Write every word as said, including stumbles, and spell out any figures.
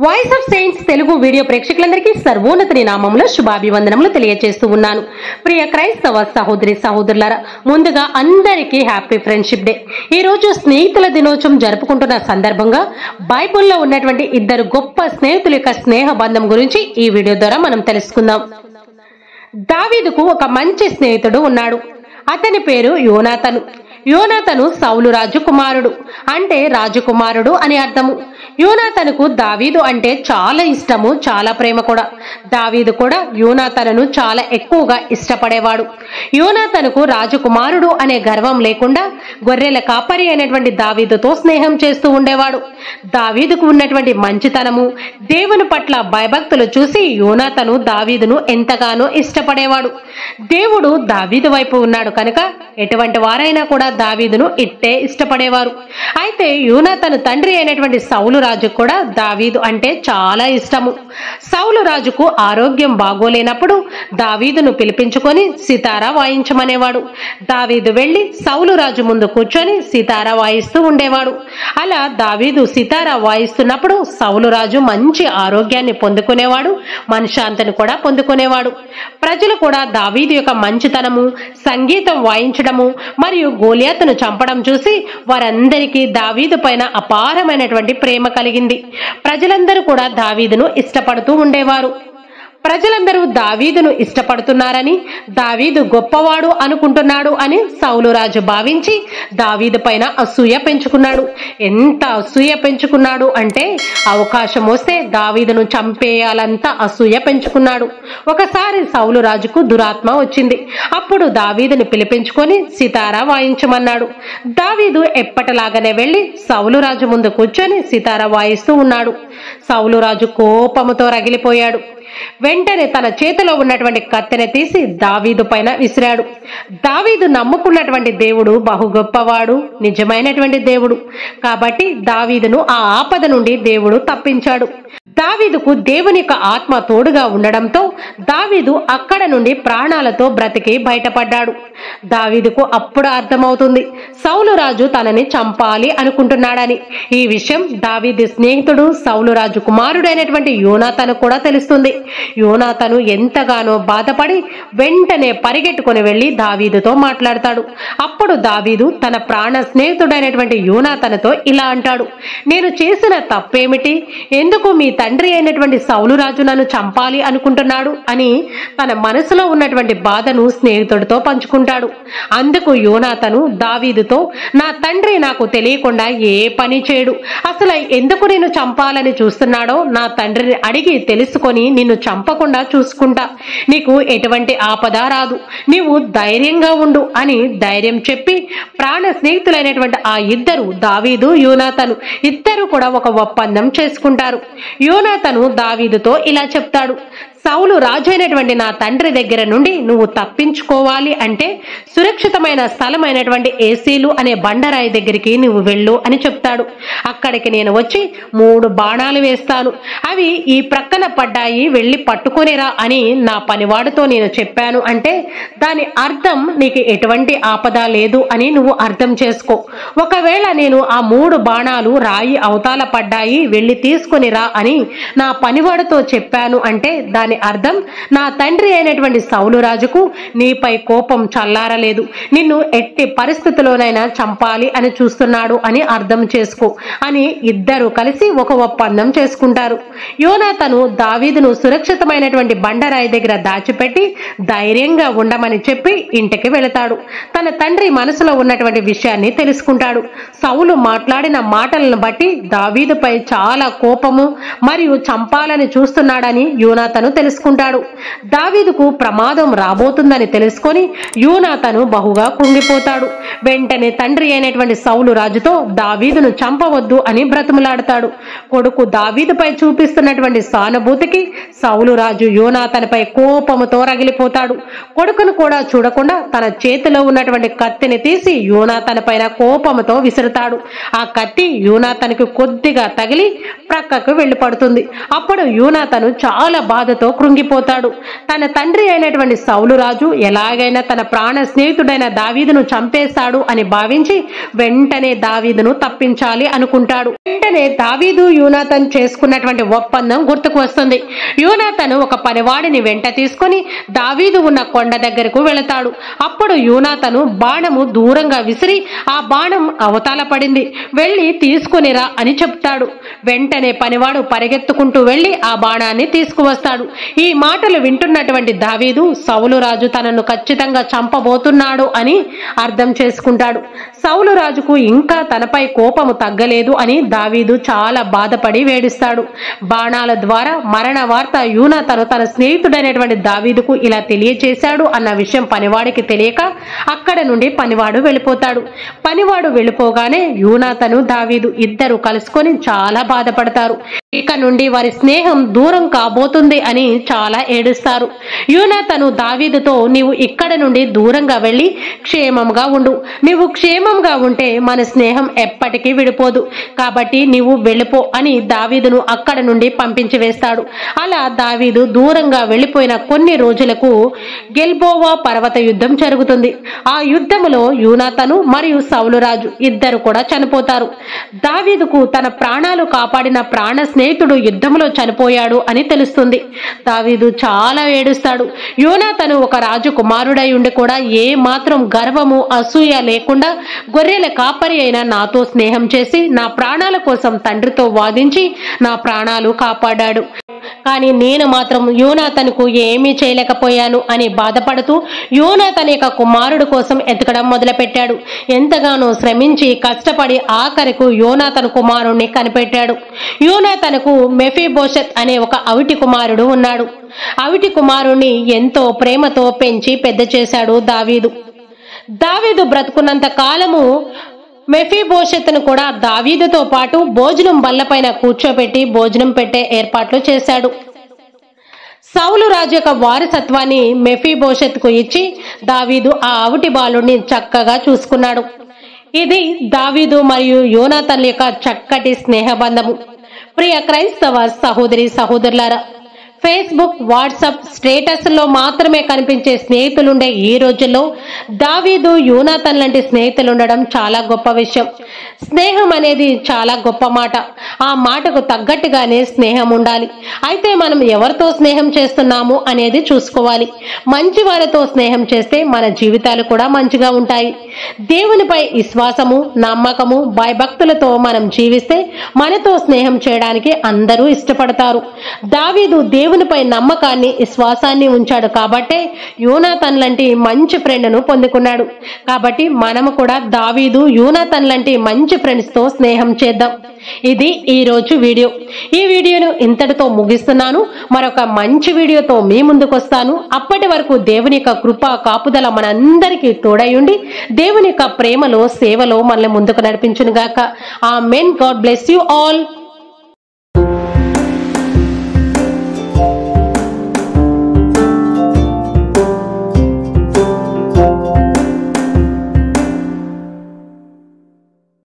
Voice of saints Telugu video ప్రేక్షకులందరికీ సర్వోన్నతుని నామములో శుభాభివందనములు తెలియజేస్తూ ఉన్నాను. ప్రియ క్రైస్తవ సహోదరి సహోదరులారా, ముందుగా అందరికీ హ్యాపీ ఫ్రెండ్షిప్ డే. ఈ రోజు స్నేహితుల దినోత్సవం జరుపుకుంటున్న సందర్భంగా బైబిల్లో ఉన్నటువంటి ఇద్దరు గొప్ప స్నేహితుల యొక్క స్నేహ బంధం గురించి ఈ వీడియో ద్వారా మనం తెలుసుకుందాం. దావీదుకు ఒక మంచి స్నేహితుడు ఉన్నాడు. అతని పేరు యోనాతను. యోనాతను సౌలు రాజకుమారుడు, అంటే రాజకుమారుడు అని అర్థము. యోనాతనుకు దావీదు అంటే చాలా ఇష్టము, చాలా ప్రేమ కూడా. దావీదు కూడా యోనాతనును చాలా ఎక్కువగా ఇష్టపడేవాడు. యోనాతనుకు రాజకుమారుడు అనే గర్వం లేకుండా గొర్రెల కాపరి అయినటువంటి దావీదుతో స్నేహం చేస్తూ ఉండేవాడు. దావీదుకు ఉన్నటువంటి మంచితనము, దేవుని పట్ల భయభక్తులు చూసి యోనాతను దావీదును ఎంతగానో ఇష్టపడేవాడు. దేవుడు దావీదు వైపు ఉన్నాడు కనుక ఎటువంటి వారైనా కూడా దావీదును ఇట్టే ఇష్టపడేవారు. అయితే యోనాతను తండ్రి అయినటువంటి సౌలు రాజు కూడా దావీదు అంటే చాలా ఇష్టము. సౌలు రాజుకు ఆరోగ్యం బాగోలేనప్పుడు దావీదును పిలిపించుకొని సితారా వాయించమనేవాడు. దావీదు వెళ్లి సౌలు రాజు ముందు కూర్చొని సితారా వాయిస్తూ ఉండేవాడు. అలా దావీదు సితారా వాయిస్తున్నప్పుడు సౌలు రాజు మంచి ఆరోగ్యాన్ని పొందుకునేవాడు, మనశ్శాంతిని కూడా పొందుకునేవాడు. ప్రజలు కూడా దావీదు యొక్క మంచితనము, సంగీతం వాయించడము మరియు గోలియాతును చంపడం చూసి వారందరికీ దావీదు పైన అపారమైనటువంటి ప్రేమ కలిగింది. ప్రజలందరూ కూడా దావీదును ఇష్టపడుతూ ఉండేవారు. ప్రజలందరూ దావీదును ఇష్టపడుతున్నారని, దావీదు గొప్పవాడు అనుకుంటున్నాడు అని సౌలు రాజు భావించి దావీదు పైన అసూయ పెంచుకున్నాడు. ఎంత అసూయ పెంచుకున్నాడు అంటే అవకాశం వస్తే దావీదును చంపేయాలంత అసూయ పెంచుకున్నాడు. ఒకసారి సౌలు రాజుకు దురాత్మ వచ్చింది. అప్పుడు దావీదును పిలిపించుకొని సితారా వాయించమన్నాడు. దావీదు ఎప్పటిలాగానే వెళ్లి సౌలు రాజు ముందు కూర్చొని సితారా వాయిస్తూ ఉన్నాడు. సౌలు రాజు కోపముతో రగిలిపోయాడు. వెంటనే తన చేతిలో ఉన్నటువంటి కత్తెని తీసి దావీదు పైన విసిరాడు. దావీదు నమ్ముకున్నటువంటి దేవుడు బహు గొప్పవాడు, నిజమైనటువంటి దేవుడు. కాబట్టి దావీదును ఆ ఆపద నుండి దేవుడు తప్పించాడు. దావీదుకు దేవుని యొక్క ఆత్మ తోడుగా ఉండడంతో దావీదు అక్కడ నుండి ప్రాణాలతో బ్రతికి బయటపడ్డాడు. దావీదుకు అప్పుడు అర్థమవుతుంది సౌలు రాజు తనని చంపాలి అనుకుంటున్నాడని. ఈ విషయం దావీదు స్నేహితుడు సౌలు రాజు కుమారుడైనటువంటి యోనాతను కూడా తెలుస్తుంది. యోనాతను ఎంతగానో బాధపడి వెంటనే పరిగెట్టుకుని వెళ్లి దావీదుతో మాట్లాడతాడు. అప్పుడు దావీదు తన ప్రాణ స్నేహితుడైనటువంటి యోనాతనుతో ఇలా అంటాడు, నేను చేసిన తప్పేమిటి? ఎందుకు మీ తండ్రి అయినటువంటి సౌలు రాజు నన్ను చంపాలి అనుకుంటున్నాడు అని తన మనసులో ఉన్నటువంటి బాధను స్నేహితుడితో పంచుకుంటాడు. అందుకు యోనాతను దావీదుతో, నా తండ్రి నాకు తెలియకుండా ఏ పని చేయడు. అసలు ఎందుకు నేను చంపాలని చూస్తున్నాడో నా తండ్రిని అడిగి తెలుసుకొని నిన్ను చంపకుండా చూసుకుంటా. నీకు ఎటువంటి ఆపద రాదు, నీవు ధైర్యంగా ఉండు అని ధైర్యం చెప్పి ప్రాణ స్నేహితులైనటువంటి ఆ ఇద్దరు దావీదు యోనాతను ఇద్దరు కూడా ఒక ఒప్పందం చేసుకుంటారు. యోనాతను దావీదుతో ఇలా చెప్తాడు, సౌలు రాజు అయినటువంటి నా తండ్రి దగ్గర నుండి నువ్వు తప్పించుకోవాలి అంటే సురక్షితమైన స్థలమైనటువంటి ఏసీలు అనే బండరాయి దగ్గరికి నువ్వు వెళ్ళు అని చెప్తాడు. అక్కడికి నేను వచ్చి మూడు బాణాలు వేస్తాను, అవి ఈ ప్రక్కన పడ్డాయి, వెళ్ళి పట్టుకొనిరా అని నా పనివాడితో నేను చెప్పాను అంటే దాని అర్థం నీకు ఎటువంటి ఆపద లేదు అని నువ్వు అర్థం చేసుకో. ఒకవేళ నేను ఆ మూడు బాణాలు రాయి అవతాల పడ్డాయి, వెళ్ళి తీసుకొనిరా అని నా పనివాడితో చెప్పాను అంటే దాని అర్థం నా తండ్రి అయినటువంటి సౌలు రాజుకు నీపై కోపం చల్లారలేదు, నిన్ను ఎట్టి పరిస్థితుల్లోనైనా చంపాలి అని చూస్తున్నాడు అని అర్థం చేసుకో అని ఇద్దరు కలిసి ఒక ఒప్పందం చేసుకుంటారు. యోనాతను దావీదును సురక్షితమైనటువంటి బండరాయి దగ్గర దాచిపెట్టి ధైర్యంగా ఉండమని చెప్పి ఇంటికి వెళతాడు. తన తండ్రి మనసులో ఉన్నటువంటి విషయాన్ని తెలుసుకుంటాడు. సౌలు మాట్లాడిన మాటలను బట్టి దావీదుపై చాలా కోపము మరియు చంపాలని చూస్తున్నాడని యోనాతను తెలుసుకుంటాడు. దావీదుకు ప్రమాదం రాబోతుందని తెలుసుకొని యోనాతను బహుగా కుంగిపోతాడు. వెంటనే తండ్రి అయినటువంటి సౌలు రాజుతో దావీదును చంపవద్దు అని బ్రతిమలాడతాడు. కొడుకు దావీదుపై చూపిస్తున్నటువంటి సానుభూతికి సౌలు రాజు యోనాతనుపై కోపముతో రగిలిపోతాడు. కొడుకును కూడా చూడకుండా తన చేతిలో ఉన్నటువంటి కత్తిని తీసి యోనాతను పైన కోపముతో విసురుతాడు. ఆ కత్తి యోనాతనుకు కొద్దిగా తగిలి ప్రక్కకు వెళ్లి పడుతుంది. అప్పుడు యోనాతను చాలా బాధతో కృంగిపోతాడు. తన తండ్రి అయినటువంటి సౌలు రాజు ఎలాగైనా తన ప్రాణ స్నేహితుడైన దావీదును చంపేస్తాడు అని భావించి వెంటనే దావీదును తప్పించాలి అనుకుంటాడు. వెంటనే దావీదు యోనాతాను చేసుకున్నటువంటి ఒప్పందం గుర్తుకు వస్తుంది. యోనాతాను ఒక పనివాడిని వెంట తీసుకుని దావీదు ఉన్న కొండ దగ్గరకు వెళతాడు. అప్పుడు యోనాతాను బాణము దూరంగా విసిరి ఆ బాణం అవతల పడింది, వెళ్లి తీసుకునిరా అని చెప్తాడు. వెంటనే పనివాడు పరిగెత్తుకుంటూ వెళ్లి ఆ బాణాన్ని తీసుకువస్తాడు. ఈ మాటలు వింటున్నటువంటి దావీదు సౌలు రాజు తనను ఖచ్చితంగా చంపబోతున్నాడు అని అర్థం చేసుకుంటాడు. సౌలు రాజుకు ఇంకా తనపై కోపము తగ్గలేదు అని దావీదు చాలా బాధపడి వేడిస్తాడు. బాణాల ద్వారా మరణ వార్త యోనాతాను తన స్నేహితుడైనటువంటి దావీదుకు ఇలా తెలియచేశాడు అన్న విషయం పనివాడికి తెలియక అక్కడ నుండి పనివాడు వెళ్ళిపోతాడు. పనివాడు వెళ్ళిపోగానే యోనాతాను దావీదు ఇద్దరు కలుసుకొని చాలా బాధపడతారు. ఇక నుండి వారి స్నేహం దూరం కాబోతుంది అని చాలా ఏడుస్తారు. యోనాతాను దావీదుతో, నీవు ఇక్కడ నుండి దూరంగా వెళ్లి క్షేమంగా ఉండు. నీవు క్షేమంగా ఉంటే మన స్నేహం ఎప్పటికీ విడిపోదు, కాబట్టి నీవు వెళ్ళిపో అని దావీదును అక్కడ నుండి పంపించి వేస్తాడు. అలా దావీదు దూరంగా వెళ్లిపోయిన కొన్ని రోజులకు గెల్బోవా పర్వత యుద్ధం జరుగుతుంది. ఆ యుద్ధములో యోనాతాను మరియు సౌలు రాజు ఇద్దరు కూడా చనిపోతారు. దావీదుకు తన ప్రాణాలు కాపాడిన ప్రాణ స్నేహితుడు యుద్ధంలో చనిపోయాడు అని తెలుస్తుంది. దావీదు చాలా ఏడుస్తాడు. యోనాతాను ఒక రాజు కుమారుడై ఉండి కూడా ఏ మాత్రం గర్వము అసూయ లేకుండా గొర్రెల కాపరి అయిన నాతో స్నేహం చేసి నా ప్రాణాల కోసం తండ్రితో వాదించి నా ప్రాణాలు కాపాడాడు. కానీ నేను మాత్రం యోనాతానుకు ఏమీ చేయలేకపోయాను అని బాధపడుతూ యోనాతాను యొక్క కుమారుడు కోసం ఎతకడం మొదలుపెట్టాడు. ఎంతగానో శ్రమించి కష్టపడి ఆఖరకు యోనాతాను కుమారుణ్ణి కనిపెట్టాడు. యోనాతానుకు మెఫీబోషెత్ అనే ఒక అవిటి కుమారుడు ఉన్నాడు. అవిటి కుమారుణ్ణి ఎంతో ప్రేమతో పెంచి పెద్ద చేశాడు దావీదు. దావీదు బ్రతుకున్నంత కాలము మెఫీబోషెత్తును కూడా దావీదుతో పాటు భోజనం బల్లపైన కూర్చోబెట్టి భోజనం పెట్టే ఏర్పాట్లు చేశాడు. సౌలు రాజు యొక్క వారసత్వాన్ని మెఫీబోషెత్తుకు ఇచ్చి దావీదు ఆ అవిటి బాలుడిని చక్కగా చూసుకున్నాడు. ఇది దావీదు మరియు యోనాతాను యొక్క చక్కటి స్నేహబంధము. ప్రియ క్రైస్తవ సహోదరి సహోదరులారా, ఫేస్బుక్, వాట్సాప్ స్టేటస్ లో మాత్రమే కనిపించే స్నేహితులుండే ఈ రోజుల్లో దావీదు యోనాతాను లాంటి స్నేహితులు ఉండడం చాలా గొప్ప విషయం. స్నేహం అనేది చాలా గొప్ప మాట. ఆ మాటకు తగ్గట్టుగానే స్నేహం ఉండాలి. అయితే మనం ఎవరితో స్నేహం చేస్తున్నాము అనేది చూసుకోవాలి. మంచి వారితో స్నేహం చేస్తే మన జీవితాలు కూడా మంచిగా ఉంటాయి. దేవునిపై విశ్వాసము, నమ్మకము, భయభక్తులతో మనం జీవిస్తే మనతో స్నేహం చేయడానికి అందరూ ఇష్టపడతారు. దావీదు దేవునిపై నమ్మకాన్ని, విశ్వాసాన్ని ఉంచాడు కాబట్టే యోనాతాను లాంటి మంచి ఫ్రెండ్ను పొందుకున్నాడు. కాబట్టి మనము కూడా దావీదు, యోనాతాను లాంటి మంచి ఫ్రెండ్స్ తో స్నేహం చేద్దాం. ఇది ఈ రోజు వీడియో. ఈ వీడియోను ఇంతటితో ముగిస్తున్నాను. మరొక మంచి వీడియోతో మీ ముందుకు వస్తాను. అప్పటి వరకు దేవుని యొక్క కృప కాపుదల మనందరికీ తోడయుండి దేవుని యొక్క ప్రేమలో, సేవలో మనల్ని ముందుకు నడిపించును గాక. Amen. God bless you all.